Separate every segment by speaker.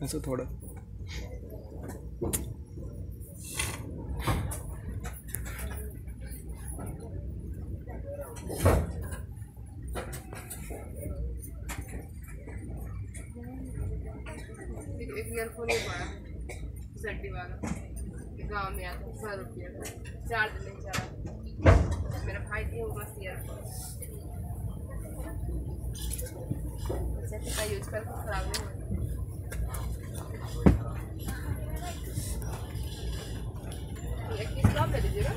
Speaker 1: ऐसा थोड़ा
Speaker 2: एक ईयरफोन ही पड़ा सड्डी वाला गाँव में आता 100 रुपये का 4 दिन नहीं चला। मेरा भाई दिया बस ईयरफोन अच्छा यूज करके खराब नहीं होता। एक पीस तो आप ले लीजिएगा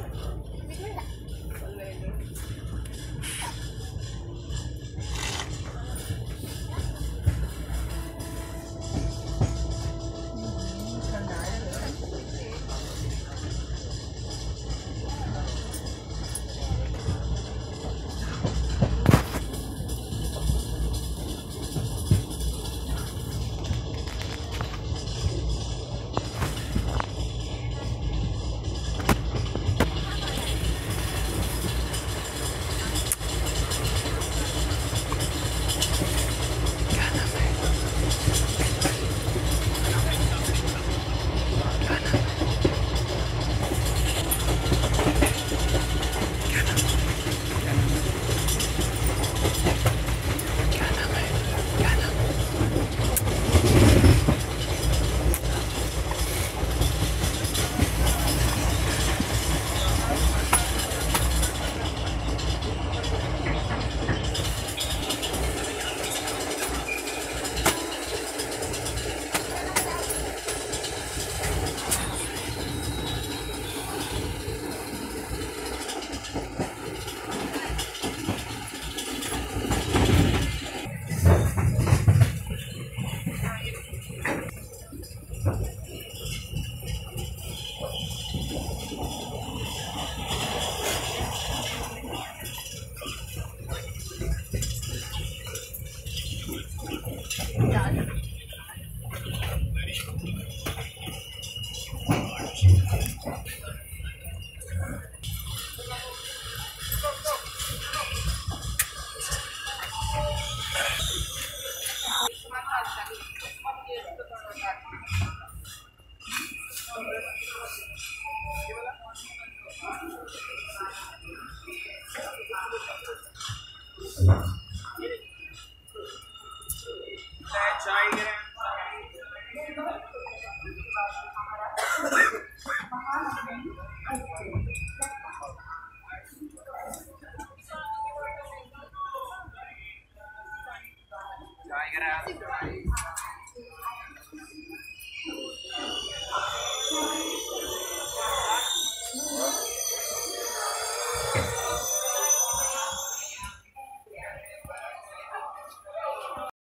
Speaker 1: चाय